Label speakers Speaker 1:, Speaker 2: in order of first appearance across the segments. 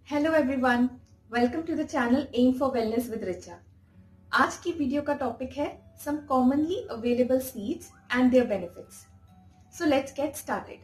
Speaker 1: Hello everyone, welcome to the channel M for wellness with Richa. आज की video का topic है some commonly available seeds and their benefits. So let's get started.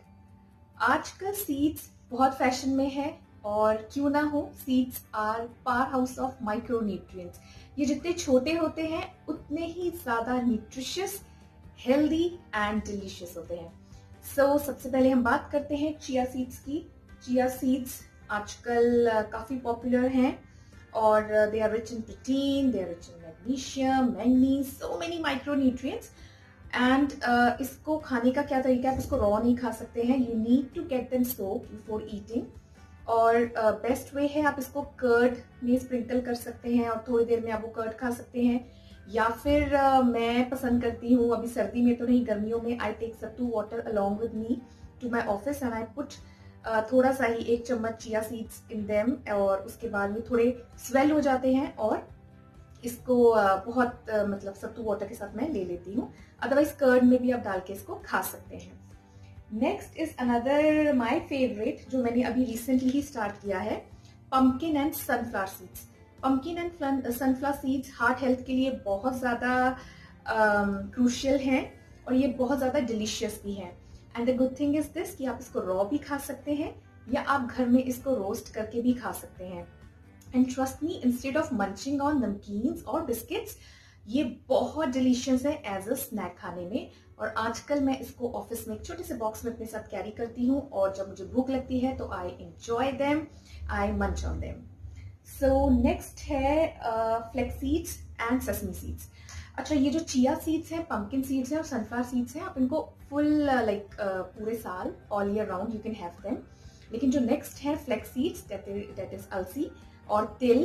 Speaker 1: आजकल seeds बहुत fashion में है और क्यों ना हो, seeds are power house of micronutrients. ये जितने छोटे होते हैं उतने ही ज्यादा न्यूट्रिशियस, हेल्दी एंड डिलीशियस होते हैं। सबसे पहले हम बात करते हैं चिया सीड्स की। चिया सीड्स आजकल काफी पॉपुलर हैं और they are rich in protein, they are rich in magnesium, manganese, so many micronutrients. And इसको खाने का क्या तरीका है? आप इसको रॉ नहीं खा सकते हैं, you need to get them soaked before eating. और बेस्ट वे है, आप इसको कर्ड में स्प्रिंकल कर सकते हैं और थोड़ी देर में आप वो कर्ड खा सकते हैं। या फिर मैं पसंद करती हूँ, अभी सर्दी में तो नहीं, गर्मियों में, I take sattu water along with me to my office and I put थोड़ा सा ही 1 चम्मच चिया सीड्स इन देम, और उसके बाद ये थोड़े स्वेल हो जाते हैं और इसको बहुत मतलब सत्तू वाटर के साथ मैं ले लेती हूँ। अदरवाइज कर्ड में भी आप डाल के इसको खा सकते हैं। Next is another my favourite, जो मैंने अभी रिसेंटली ही स्टार्ट किया है, pumpkin and sunflower seeds. Pumpkin and sunflower seeds heart health के लिए बहुत ज्यादा क्रूशियल हैं और ये बहुत ज्यादा डिलीशियस भी हैं। And the good thing is this कि आप इसको रॉ भी खा सकते हैं या आप घर में इसको रोस्ट करके भी खा सकते हैं। And trust me, instead of munching on namkeens और बिस्किट्स, ये बहुत डिलीशियस है एज अ स्नैक खाने में। और आजकल मैं इसको ऑफिस में एक छोटे से बॉक्स में अपने साथ कैरी करती हूँ और जब मुझे भूख लगती है तो I enjoy them, I munch on them. So next है flax seeds and sesame seeds. अच्छा, ये जो चिया सीड्स हैं, पंपकिन सीड्स हैं और सनफ्लावर सीड्स हैं, आप इनको फुल पूरे साल all year round you can have them. लेकिन जो नेक्स्ट है फ्लेक्स सीड्स, दैट इज अलसी और तिल,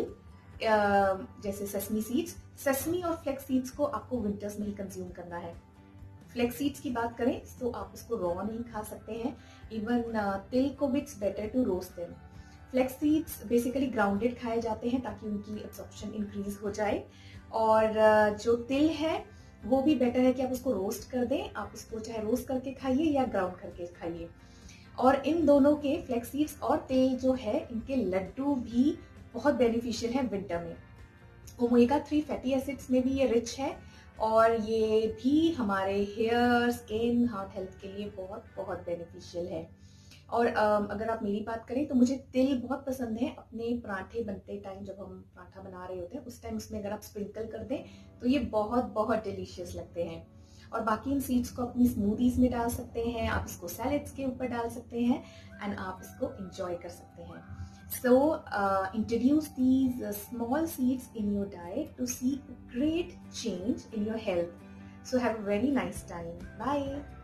Speaker 1: जैसे सेसमी सीड्स। सेसमी और फ्लेक्स सीड्स को आपको विंटर्स में ही कंज्यूम करना है। फ्लेक्स सीड्स की बात करें तो आप इसको रॉ नहीं खा सकते हैं, इवन तिल को भी it's better to roast them. Flax seeds basically grounded खाए जाते हैं ताकि उनकी एब्जॉर्प्शन इंक्रीज हो जाए, और जो तिल है वो भी बेटर है कि आप उसको रोस्ट कर दें। आप इसको चाहे रोस्ट करके खाइए या ग्राउंड करके खाइए। और इन दोनों के, फ्लेक्स सीड्स और तिल जो है, इनके लड्डू भी बहुत बेनिफिशियल है विंटर में। ओमेगा 3 फैटी एसिड्स में भी ये रिच है और ये भी हमारे हेयर, स्किन, हार्ट हेल्थ के लिए बहुत बहुत बेनिफिशियल है। और अगर आप मेरी बात करें तो मुझे तिल बहुत पसंद है। अपने पराठे बनते टाइम, जब हम पराठा बना रहे होते हैं उस टाइम उसमें अगर आप स्प्रिंकल कर दें तो ये बहुत बहुत डिलीशियस लगते हैं। और बाकी इन सीड्स को अपनी स्मूदीज में डाल सकते हैं, आप इसको सैलेड्स के ऊपर डाल सकते हैं एंड आप इसको एंजॉय कर सकते हैं। So introduce these small seeds in your diet to see a great change in your health. So have a very nice time. Bye.